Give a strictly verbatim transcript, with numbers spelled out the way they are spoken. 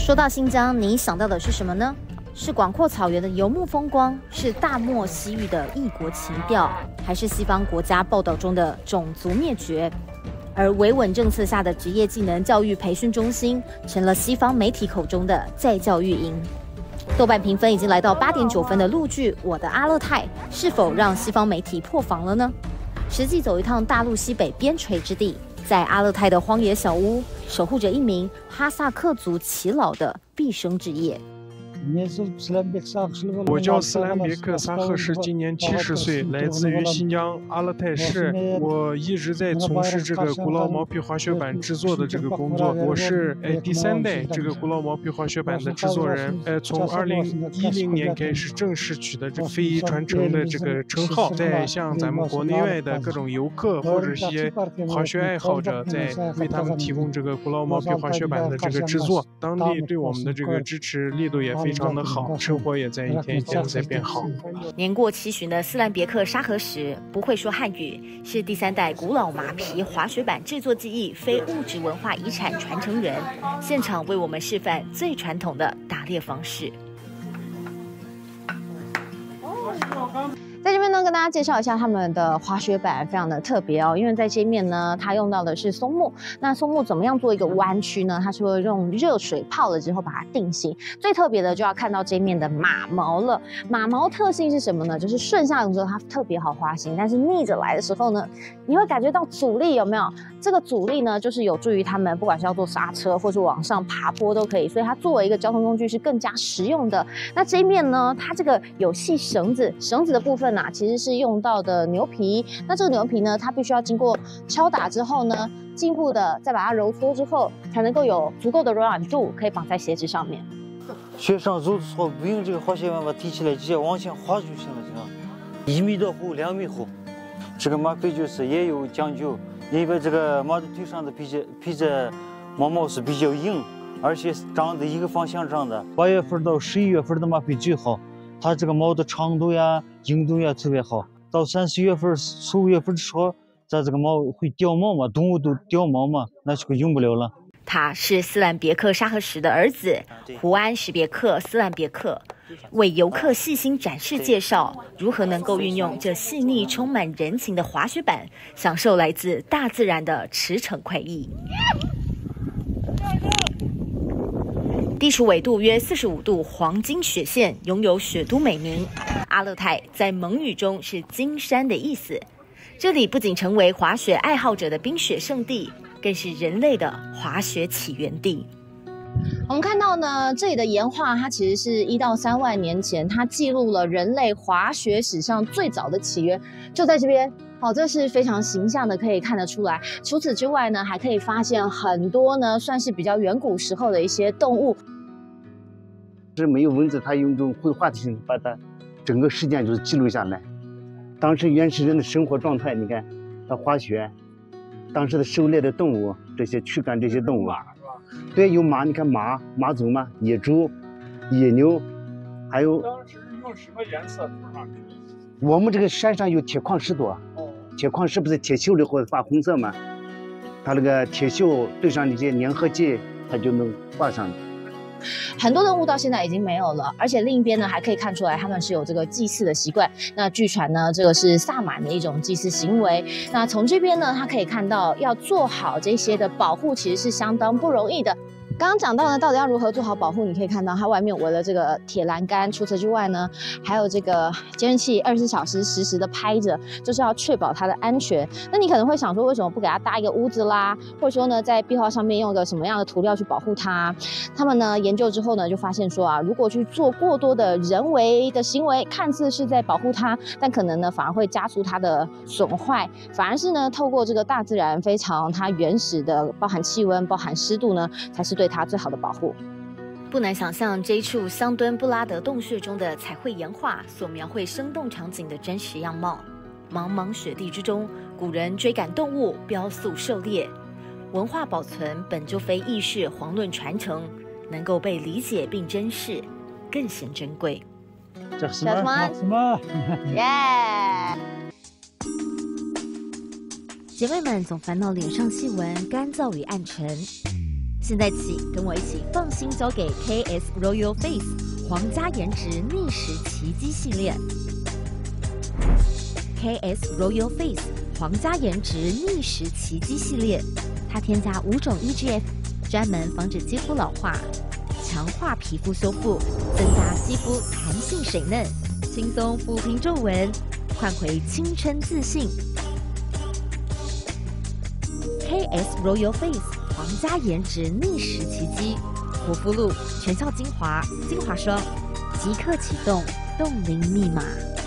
说到新疆，你想到的是什么呢？是广阔草原的游牧风光，是大漠西域的异国情调，还是西方国家报道中的种族灭绝？而维稳政策下的职业技能教育培训中心，成了西方媒体口中的再教育营。豆瓣评分已经来到八点九分的陆剧《我的阿勒泰》，是否让西方媒体破防了呢？实际走一趟大陆西北边陲之地，在阿勒泰的荒野小屋，守护着一名哈萨克族耆老的毕生职业。 我叫斯兰别克·萨赫什，今年七十岁，来自于新疆阿勒泰市。我一直在从事这个古老毛坯滑雪板制作的这个工作。我是呃第三代这个古老毛坯滑雪板的制作人。呃，从二零一零年开始正式取得这个非遗传承的这个称号，在向咱们国内外的各种游客或者一些滑雪爱好者，在为他们提供这个古老毛坯滑雪板的这个制作。当地对我们的这个支持力度也非常。非常的好，生活也在一天一天在变好。 年过七旬的斯兰别克·沙赫什不会说汉语，是第三代古老麻皮滑雪板制作技艺非物质文化遗产传承人，现场为我们示范最传统的打猎方式。在这边呢，跟大家介绍一下他们的滑雪板，非常的特别哦。因为在这面呢，它用到的是松木。那松木怎么样做一个弯曲呢？它是会用热水泡了之后把它定型。最特别的就要看到这面的马毛了。马毛特性是什么呢？就是顺下的时候它特别好滑行，但是逆着来的时候呢，你会感觉到阻力，有没有？这个阻力呢，就是有助于他们不管是要做刹车或是往上爬坡都可以。所以它作为一个交通工具是更加实用的。那这一面呢，它这个有系绳子，绳子的部分啊，其实是用到的牛皮。那这个牛皮呢，它必须要经过敲打之后呢，进一步的再把它揉搓之后，才能够有足够的柔软度，可以绑在鞋子上面。 雪上走的时候，不用这个滑雪板把提起来，直接往前滑就行了，这样一米多厚，两米厚。这个马皮就是也有讲究，因为这个马的腿上的皮质皮质毛毛是比较硬，而且长的一个方向长的。八月份到十一月份的马皮最好。它这个毛的长度呀、硬度呀特别好。到三四月份、四五月份的时候，它这个毛会掉毛嘛，动物都掉毛嘛，那就用不了了。 他是斯兰别克·沙赫什的儿子胡安·什别克·斯兰别克，为游客细心展示介绍如何能够运用这细腻、充满人情的滑雪板，享受来自大自然的驰骋快意。地处纬度约四十五度黄金雪线，拥有雪都美名。阿勒泰在蒙语中是金山的意思。这里不仅成为滑雪爱好者的冰雪圣地，更是人类的滑雪起源地。我们看到呢，这里的岩画，它其实是一到三万年前，它记录了人类滑雪史上最早的起源，就在这边。好，这是非常形象的，可以看得出来。除此之外呢，还可以发现很多呢，算是比较远古时候的一些动物。 是没有文字，它用这种绘画的形式把它整个事件就是记录下来。当时原始人的生活状态，你看，他滑雪，当时的狩猎的动物，这些驱赶这些动物，对，有马，你看马、马祖嘛，野猪、野牛，还有。当时用什么颜色涂上去？我们这个山上有铁矿石多，铁矿石不是铁锈了或者发红色吗？它那个铁锈对上那些粘合剂，它就能画上。 很多动物到现在已经没有了，而且另一边呢还可以看出来他们是有这个祭祀的习惯。那据传呢，这个是萨满的一种祭祀行为。那从这边呢，它可以看到要做好这些的保护，其实是相当不容易的。刚刚讲到呢，到底要如何做好保护？你可以看到它外面围了这个铁栏杆，除此之外呢，还有这个监视器二十四小时实时的拍着，就是要确保它的安全。那你可能会想说，为什么不给它搭一个屋子啦？或者说呢，在壁画上面用一个什么样的涂料去保护它？他们呢研究之后呢，就发现说啊，如果去做过多的人为的行为，看似是在保护它，但可能呢反而会加速它的损坏。反而是呢，透过这个大自然非常它原始的，包含气温、包含湿度呢，才是对它最好的保护。不难想象这一处香墩布拉德洞穴中的彩绘岩画所描绘生动场景的真实样貌。茫茫雪地之中，古人追赶动物，飙速狩猎，文化保存本就非易事遑论传承，能够被理解并珍视，更显珍贵。 这是什么？什么？ 耶！姐妹们总烦恼脸上细纹干燥与暗沉。 现在起，跟我一起放心交给 K S Royal Face 皇家颜值逆时奇迹系列。K S Royal Face 皇家颜值逆时奇迹系列，它添加五种 E G F， 专门防止肌肤老化，强化皮肤修复，增加肌肤弹性水嫩，轻松抚平皱纹，换回青春自信。K S Royal Face 皇家颜值逆时奇迹，活肤露、全效精华、精华霜，即刻启动冻龄密码。